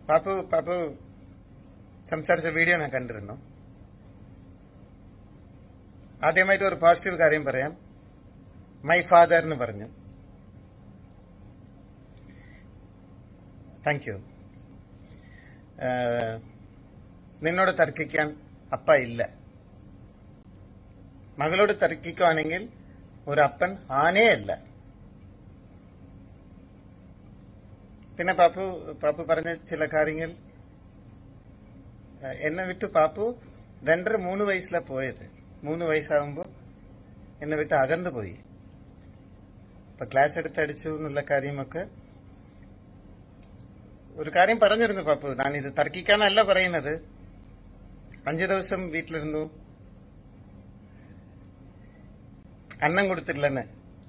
പാപ്പു സംസാരിച്ച വീഡിയോ ഞാൻ കണ്ടിരുന്നു. ആദ്യമായിട്ട് ഒരു പോസിറ്റീവ് കാര്യം പറയാം. മൈ ഫാദർ എന്ന് പറഞ്ഞു. Thank you. നിന്നോട് തർക്കിക്കാൻ അപ്പ ഇല്ല. മകളോട് തർക്കിക്കുവാണെങ്കിൽ ഒരപ്പൻ ആനേ അല്ല. പിന്നെ പാപ്പു പറഞ്ഞ ചില കാര്യങ്ങൾ എന്നെ വിട്ട് പാപ്പു 2.5-3 വയസ്സിലാ പോയത്. 3 വയസ്സാകുമ്പോ എന്നെ വിട്ട് അകന്നു പോയി. അപ്പൊ ക്ലാസ് എടുത്തടിച്ചു എന്നുള്ള കാര്യമൊക്കെ ഒരു കാര്യം പറഞ്ഞിരുന്നു പാപ്പു. ഞാനിത് തർക്കിക്കാനല്ല പറയുന്നത്. 5 ദിവസം വീട്ടിലിരുന്നു, അന്നം കൊടുത്തില്ലെന്ന്.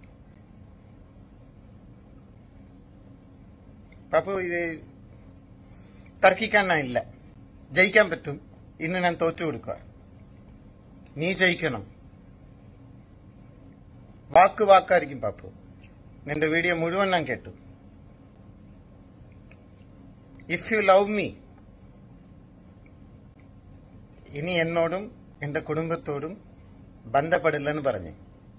പാപ്പു ഇത് തർക്കിക്കാൻ ഇല്ല. ജയിക്കാൻ പറ്റും. ഇന്ന് ഞാൻ തോറ്റു കൊടുക്കുക. നീ ജയിക്കണം. വാക്കായിരിക്കും പാപ്പു. നിന്റെ വീഡിയോ മുഴുവൻ ഞാൻ കേട്ടു. ഇഫ് യു ലവ് മീ, ഇനി എന്നോടും എന്റെ കുടുംബത്തോടും ബന്ധപ്പെടില്ലെന്ന് പറഞ്ഞു.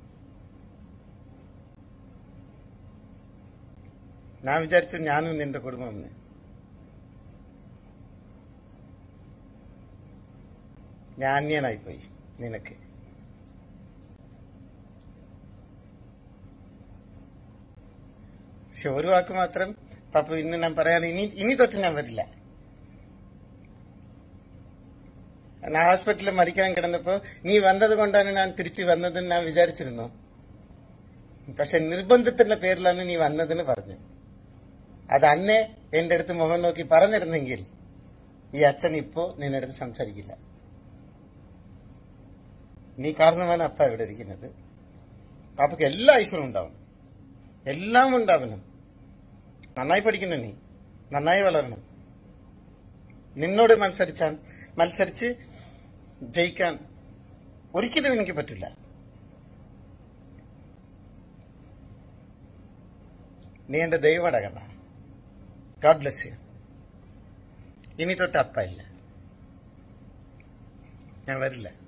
ഞാൻ വിചാരിച്ചു ഞാനും നിന്റെ കുടുംബം. ഞാൻ അന്യനായിപ്പോയി നിനക്ക്. പക്ഷെ ഒരു വാക്ക് മാത്രം പാപ്പു ഇന്ന് ഞാൻ പറയാൻ, ഇനി തൊട്ട് ഞാൻ വരില്ല. ഞാൻ ഹോസ്പിറ്റലിൽ മരിക്കാൻ കിടന്നപ്പോ നീ വന്നത് കൊണ്ടാണ് ഞാൻ തിരിച്ചു വന്നതെന്ന് ഞാൻ വിചാരിച്ചിരുന്നു. പക്ഷെ നിർബന്ധത്തിന്റെ പേരിലാണ് നീ വന്നതെന്ന് പറഞ്ഞു. അത് അന്നേ എന്റെ അടുത്ത് മുഖം നോക്കി പറഞ്ഞിരുന്നെങ്കിൽ ഈ അച്ഛൻ ഇപ്പോ നിന്റെ അടുത്ത് സംസാരിക്കില്ല. നീ കാരണമാണ് അപ്പ ഇവിടെ ഇരിക്കുന്നത്. പാപ്പയ്ക്ക് എല്ലാ ഐശ്വര്യം ഉണ്ടാവണം, എല്ലാം ഉണ്ടാവണം. നന്നായി പഠിക്കണം, നീ നന്നായി വളരണം. നിന്നോട് മത്സരിച്ച് ജയിക്കാൻ ഒരിക്കലും എനിക്ക് പറ്റില്ല. നീ എന്റെ ദൈവമടകണ. God bless you. ഇനി തൊട്ട് അപ്പ ഇല്ല, ഞാൻ വരില്ല.